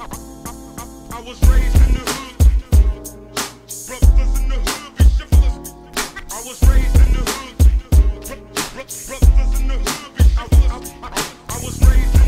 I was raised in the hood. Brothers in the hood be shufflers. I was raised in the hood. Brothers in the hood be shufflers. I was raised in the hood.